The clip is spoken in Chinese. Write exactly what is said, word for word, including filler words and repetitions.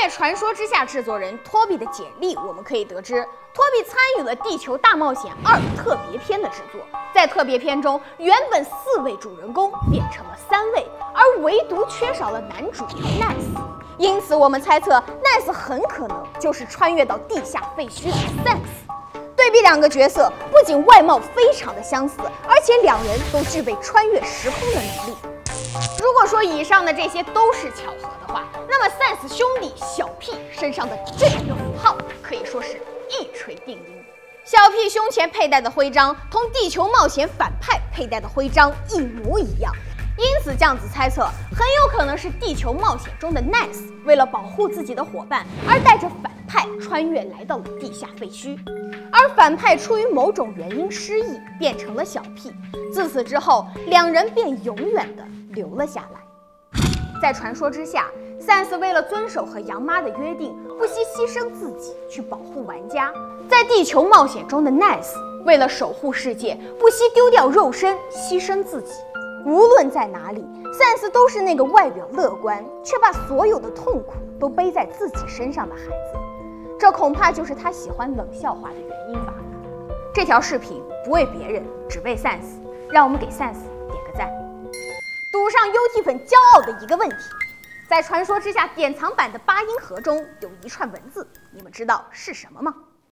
在传说之下制作人托比的简历，我们可以得知，托比参与了《地球大冒险二》特别篇的制作。在特别篇中，原本四位主人公变成了三位，而唯独缺少了男主奈斯。因此，我们猜测奈斯很可能就是穿越到地下废墟的 Sans。对比两个角色，不仅外貌非常的相似，而且两人都具备穿越时空的能力。如果说以上的这些都是巧合的话，那么 Sans 兄弟小 P 身上的这个符号可以说是一锤定音。小 P 胸前佩戴的徽章同地球冒险反派佩戴的徽章一模一样，因此酱子猜测很有可能是地球冒险中的 Nice 为了保护自己的伙伴而带着反派穿越来到了地下废墟，而反派出于某种原因失忆变成了小 P， 自此之后两人便永远的留了下来。在传说之下，Sans 为了遵守和杨妈的约定，不惜牺牲自己去保护玩家。在地球冒险中的 Nice 为了守护世界，不惜丢掉肉身，牺牲自己。无论在哪里 ，Sans 都是那个外表乐观，却把所有的痛苦都背在自己身上的孩子。这恐怕就是他喜欢冷笑话的原因吧。这条视频不为别人，只为 Sans， 让我们给 Sans 点个赞。赌上 U T 粉骄傲的一个问题，在传说之下典藏版的八音盒中有一串文字，你们知道是什么吗？